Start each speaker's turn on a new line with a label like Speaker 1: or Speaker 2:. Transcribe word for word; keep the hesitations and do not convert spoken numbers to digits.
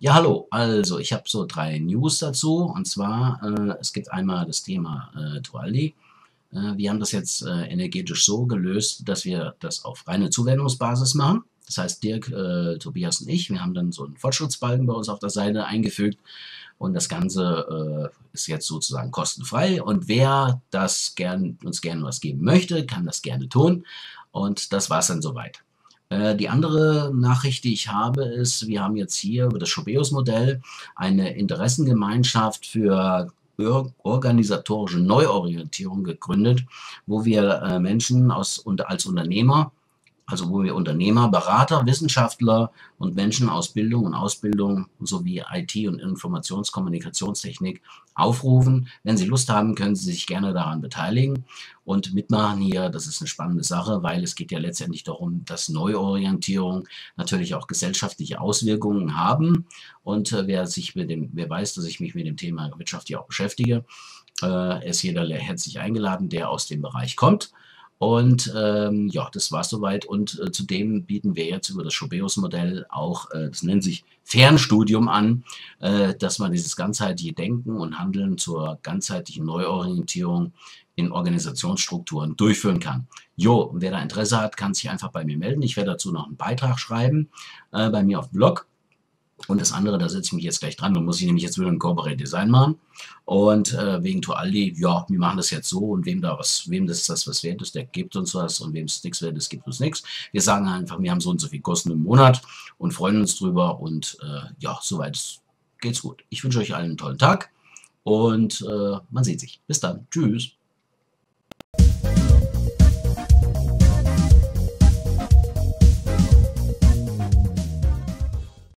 Speaker 1: Ja, hallo. Also, ich habe so drei News dazu. Und zwar, äh, es gibt einmal das Thema äh, Tualdi. Äh, wir haben das jetzt äh, energetisch so gelöst, dass wir das auf reine Zuwendungsbasis machen. Das heißt, Dirk, äh, Tobias und ich, wir haben dann so einen Fortschrittsbalken bei uns auf der Seite eingefügt. Und das Ganze äh, ist jetzt sozusagen kostenfrei. Und wer das gern, uns gerne was geben möchte, kann das gerne tun. Und das war's dann soweit. Äh, die andere Nachricht, die ich habe, ist, wir haben jetzt hier über das Schobeus-Modell eine Interessengemeinschaft für or- organisatorische Neuorientierung gegründet, wo wir äh, Menschen aus, und als Unternehmer, also wo wir Unternehmer, Berater, Wissenschaftler und Menschen aus Bildung und Ausbildung sowie I T und Informationskommunikationstechnik aufrufen. Wenn Sie Lust haben, können Sie sich gerne daran beteiligen und mitmachen hier. Das ist eine spannende Sache, weil es geht ja letztendlich darum, dass Neuorientierung natürlich auch gesellschaftliche Auswirkungen haben. Und äh, wer sich mit dem, wer weiß, dass ich mich mit dem Thema Wirtschaft ja auch beschäftige, äh, ist jeder herzlich eingeladen, der aus dem Bereich kommt. Und ähm, ja, das war es soweit. Und äh, zudem bieten wir jetzt über das Schobeus-Modell auch, äh, das nennt sich Fernstudium an, äh, dass man dieses ganzheitliche Denken und Handeln zur ganzheitlichen Neuorientierung in Organisationsstrukturen durchführen kann. Jo, und wer da Interesse hat, kann sich einfach bei mir melden. Ich werde dazu noch einen Beitrag schreiben äh, bei mir auf dem Blog. Und das andere, da setze ich mich jetzt gleich dran, da muss ich nämlich jetzt wieder ein Corporate Design machen. Und äh, wegen Tualdi, ja, wir machen das jetzt so und wem da was, wem das das was wert ist, der gibt uns was und wem es nichts wert ist, gibt uns nichts. Wir sagen einfach, wir haben so und so viel Kosten im Monat und freuen uns drüber und äh, ja, soweit geht's gut. Ich wünsche euch allen einen tollen Tag und äh, man sieht sich. Bis dann. Tschüss.